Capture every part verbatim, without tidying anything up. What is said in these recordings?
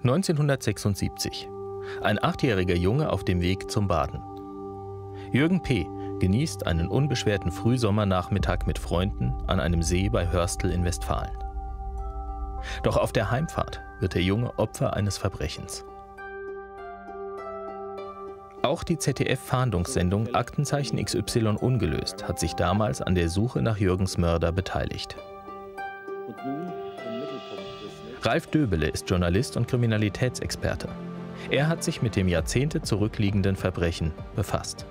neunzehnhundertsechsundsiebzig. Ein achtjähriger Junge auf dem Weg zum Baden. Jürgen P. genießt einen unbeschwerten Frühsommernachmittag mit Freunden an einem See bei Hörstel in Westfalen. Doch auf der Heimfahrt wird der Junge Opfer eines Verbrechens. Auch die Z D F-Fahndungssendung Aktenzeichen X Y ungelöst hat sich damals an der Suche nach Jürgens Mörder beteiligt. Ralf Döbele ist Journalist und Kriminalitätsexperte. Er hat sich mit dem Jahrzehnte zurückliegenden Verbrechen befasst.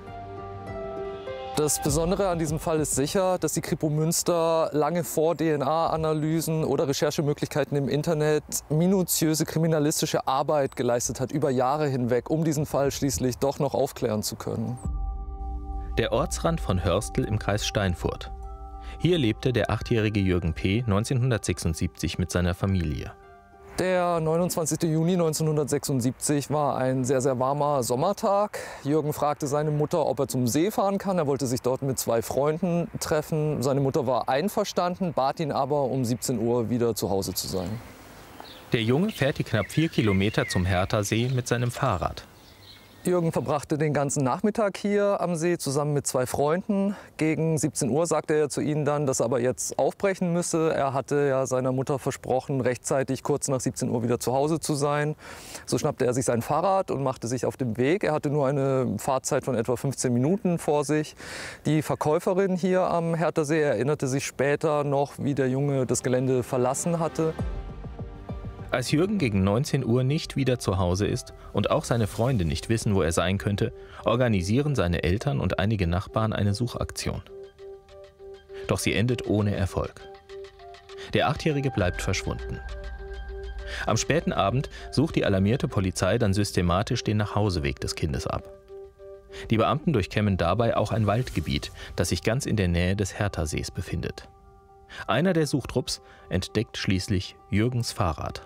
Das Besondere an diesem Fall ist sicher, dass die Kripo Münster lange vor D N A-Analysen oder Recherchemöglichkeiten im Internet minutiöse kriminalistische Arbeit geleistet hat, über Jahre hinweg, um diesen Fall schließlich doch noch aufklären zu können. Der Ortsrand von Hörstel im Kreis Steinfurt. Hier lebte der achtjährige Jürgen P. neunzehnhundertsechsundsiebzig mit seiner Familie. Der neunundzwanzigste Juni neunzehnhundertsechsundsiebzig war ein sehr, sehr warmer Sommertag. Jürgen fragte seine Mutter, ob er zum See fahren kann. Er wollte sich dort mit zwei Freunden treffen. Seine Mutter war einverstanden, bat ihn aber, um siebzehn Uhr wieder zu Hause zu sein. Der Junge fährt die knapp vier Kilometer zum Herthasee mit seinem Fahrrad. Jürgen verbrachte den ganzen Nachmittag hier am See zusammen mit zwei Freunden. Gegen siebzehn Uhr sagte er zu ihnen dann, dass er aber jetzt aufbrechen müsse. Er hatte ja seiner Mutter versprochen, rechtzeitig kurz nach siebzehn Uhr wieder zu Hause zu sein. So schnappte er sich sein Fahrrad und machte sich auf den Weg. Er hatte nur eine Fahrzeit von etwa fünfzehn Minuten vor sich. Die Verkäuferin hier am Herthasee erinnerte sich später noch, wie der Junge das Gelände verlassen hatte. Als Jürgen gegen neunzehn Uhr nicht wieder zu Hause ist und auch seine Freunde nicht wissen, wo er sein könnte, organisieren seine Eltern und einige Nachbarn eine Suchaktion. Doch sie endet ohne Erfolg. Der Achtjährige bleibt verschwunden. Am späten Abend sucht die alarmierte Polizei dann systematisch den Nachhauseweg des Kindes ab. Die Beamten durchkämmen dabei auch ein Waldgebiet, das sich ganz in der Nähe des Herthasees befindet. Einer der Suchtrupps entdeckt schließlich Jürgens Fahrrad.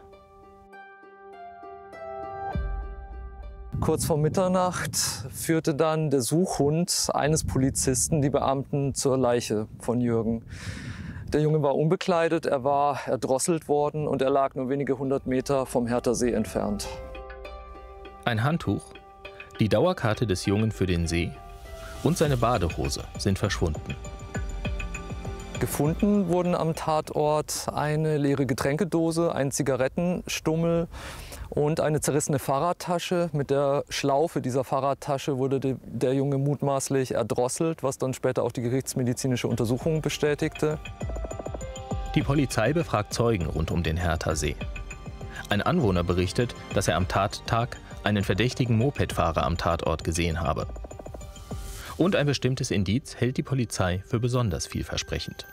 Kurz vor Mitternacht führte dann der Suchhund eines Polizisten die Beamten zur Leiche von Jürgen. Der Junge war unbekleidet, er war erdrosselt worden und er lag nur wenige hundert Meter vom Herthasee entfernt. Ein Handtuch, die Dauerkarte des Jungen für den See und seine Badehose sind verschwunden. Gefunden wurden am Tatort eine leere Getränkedose, ein Zigarettenstummel und eine zerrissene Fahrradtasche. Mit der Schlaufe dieser Fahrradtasche wurde de, der Junge mutmaßlich erdrosselt, was dann später auch die gerichtsmedizinische Untersuchung bestätigte. Die Polizei befragt Zeugen rund um den Herthasee. Ein Anwohner berichtet, dass er am Tattag einen verdächtigen Mopedfahrer am Tatort gesehen habe. Und ein bestimmtes Indiz hält die Polizei für besonders vielversprechend.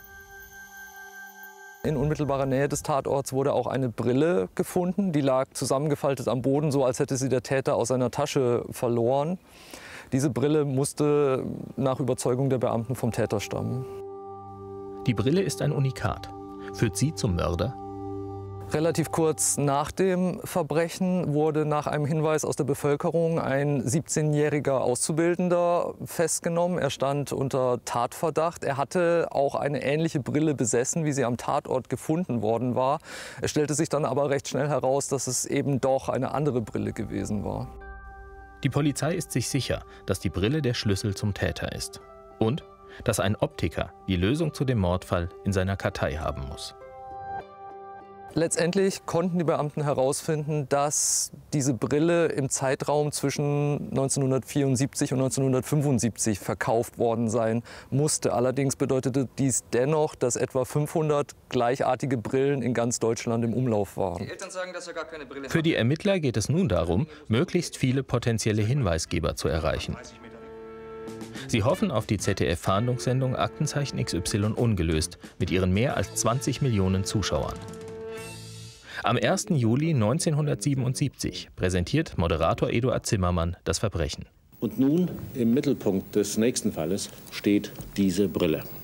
In unmittelbarer Nähe des Tatorts wurde auch eine Brille gefunden. Die lag zusammengefaltet am Boden, so als hätte sie der Täter aus seiner Tasche verloren. Diese Brille musste nach Überzeugung der Beamten vom Täter stammen. Die Brille ist ein Unikat. Führt sie zum Mörder? Relativ kurz nach dem Verbrechen wurde nach einem Hinweis aus der Bevölkerung ein siebzehnjähriger Auszubildender festgenommen. Er stand unter Tatverdacht. Er hatte auch eine ähnliche Brille besessen, wie sie am Tatort gefunden worden war. Es stellte sich dann aber recht schnell heraus, dass es eben doch eine andere Brille gewesen war. Die Polizei ist sich sicher, dass die Brille der Schlüssel zum Täter ist. Und dass ein Optiker die Lösung zu dem Mordfall in seiner Kartei haben muss. Letztendlich konnten die Beamten herausfinden, dass diese Brille im Zeitraum zwischen neunzehnhundertvierundsiebzig und neunzehnhundertfünfundsiebzig verkauft worden sein musste. Allerdings bedeutete dies dennoch, dass etwa fünfhundert gleichartige Brillen in ganz Deutschland im Umlauf waren. Die Eltern sagen, dass er gar keine Brille hat. Für die Ermittler geht es nun darum, möglichst viele potenzielle Hinweisgeber zu erreichen. Sie hoffen auf die Z D F-Fahndungssendung Aktenzeichen X Y ungelöst mit ihren mehr als zwanzig Millionen Zuschauern. Am ersten Juli neunzehnhundertsiebenundsiebzig präsentiert Moderator Eduard Zimmermann das Verbrechen. Und nun im Mittelpunkt des nächsten Falles steht diese Brille.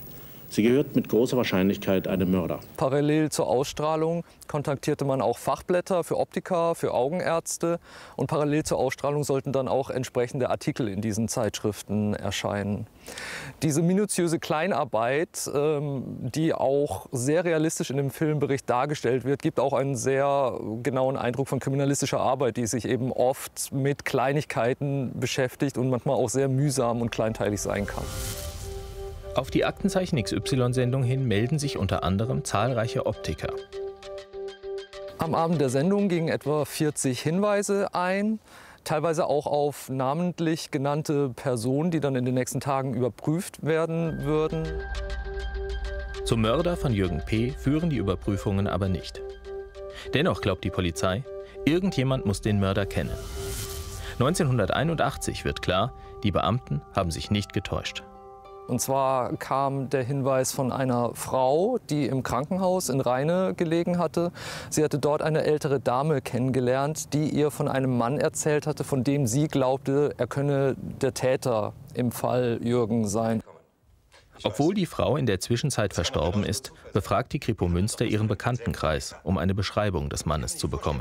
Sie gehört mit großer Wahrscheinlichkeit einem Mörder. Parallel zur Ausstrahlung kontaktierte man auch Fachblätter für Optiker, für Augenärzte. Und parallel zur Ausstrahlung sollten dann auch entsprechende Artikel in diesen Zeitschriften erscheinen. Diese minutiöse Kleinarbeit, ähm, die auch sehr realistisch in dem Filmbericht dargestellt wird, gibt auch einen sehr genauen Eindruck von kriminalistischer Arbeit, die sich eben oft mit Kleinigkeiten beschäftigt und manchmal auch sehr mühsam und kleinteilig sein kann. Auf die Aktenzeichen X Y-Sendung hin melden sich unter anderem zahlreiche Optiker. Am Abend der Sendung gingen etwa vierzig Hinweise ein, teilweise auch auf namentlich genannte Personen, die dann in den nächsten Tagen überprüft werden würden. Zum Mörder von Jürgen P. führen die Überprüfungen aber nicht. Dennoch glaubt die Polizei, irgendjemand muss den Mörder kennen. neunzehnhunderteinundachtzig wird klar, die Beamten haben sich nicht getäuscht. Und zwar kam der Hinweis von einer Frau, die im Krankenhaus in Rheine gelegen hatte. Sie hatte dort eine ältere Dame kennengelernt, die ihr von einem Mann erzählt hatte, von dem sie glaubte, er könne der Täter im Fall Jürgen sein. Obwohl die Frau in der Zwischenzeit verstorben ist, befragt die Kripo Münster ihren Bekanntenkreis, um eine Beschreibung des Mannes zu bekommen.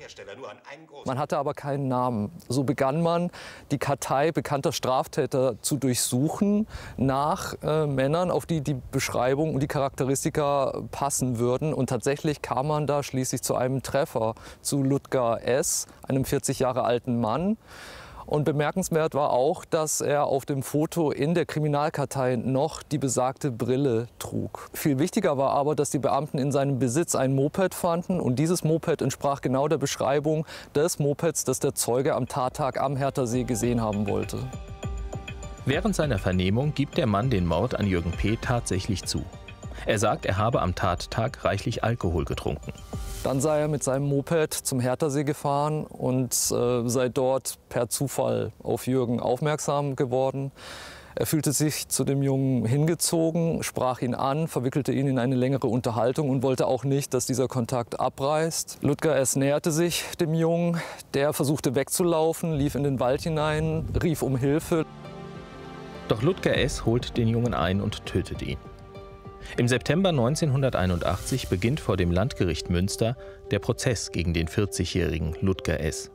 Man hatte aber keinen Namen. So begann man, die Kartei bekannter Straftäter zu durchsuchen nach äh, Männern, auf die die Beschreibung und die Charakteristika passen würden. Und tatsächlich kam man da schließlich zu einem Treffer, zu Ludger S., einem vierzig Jahre alten Mann. Und bemerkenswert war auch, dass er auf dem Foto in der Kriminalkartei noch die besagte Brille trug. Viel wichtiger war aber, dass die Beamten in seinem Besitz ein Moped fanden. Und dieses Moped entsprach genau der Beschreibung des Mopeds, das der Zeuge am Tattag am Herthasee gesehen haben wollte. Während seiner Vernehmung gibt der Mann den Mord an Jürgen P. tatsächlich zu. Er sagt, er habe am Tattag reichlich Alkohol getrunken. Dann sei er mit seinem Moped zum Herthasee gefahren und äh, sei dort per Zufall auf Jürgen aufmerksam geworden. Er fühlte sich zu dem Jungen hingezogen, sprach ihn an, verwickelte ihn in eine längere Unterhaltung und wollte auch nicht, dass dieser Kontakt abreißt. Ludger S. näherte sich dem Jungen, der versuchte wegzulaufen, lief in den Wald hinein, rief um Hilfe. Doch Ludger S. holt den Jungen ein und tötet ihn. Im September neunzehnhunderteinundachtzig beginnt vor dem Landgericht Münster der Prozess gegen den vierzigjährigen Ludger S.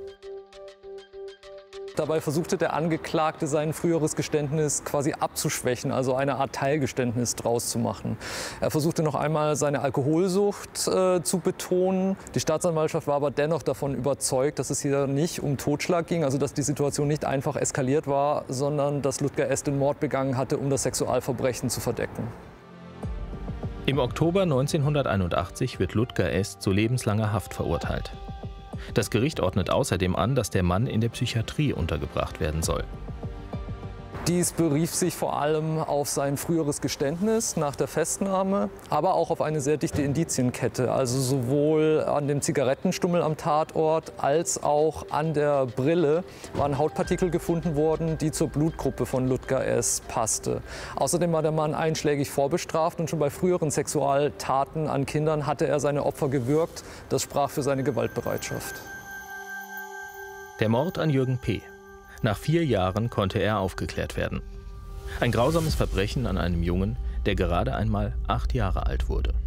Dabei versuchte der Angeklagte sein früheres Geständnis quasi abzuschwächen, also eine Art Teilgeständnis draus zu machen. Er versuchte noch einmal seine Alkoholsucht äh, zu betonen. Die Staatsanwaltschaft war aber dennoch davon überzeugt, dass es hier nicht um Totschlag ging, also dass die Situation nicht einfach eskaliert war, sondern dass Ludger S. den Mord begangen hatte, um das Sexualverbrechen zu verdecken. Im Oktober neunzehnhunderteinundachtzig wird Ludger S. zu lebenslanger Haft verurteilt. Das Gericht ordnet außerdem an, dass der Mann in der Psychiatrie untergebracht werden soll. Dies berief sich vor allem auf sein früheres Geständnis nach der Festnahme, aber auch auf eine sehr dichte Indizienkette. Also sowohl an dem Zigarettenstummel am Tatort als auch an der Brille waren Hautpartikel gefunden worden, die zur Blutgruppe von Ludger S. passte. Außerdem war der Mann einschlägig vorbestraft und schon bei früheren Sexualtaten an Kindern hatte er seine Opfer gewürgt. Das sprach für seine Gewaltbereitschaft. Der Mord an Jürgen P. Nach vier Jahren konnte er aufgeklärt werden. Ein grausames Verbrechen an einem Jungen, der gerade einmal acht Jahre alt wurde.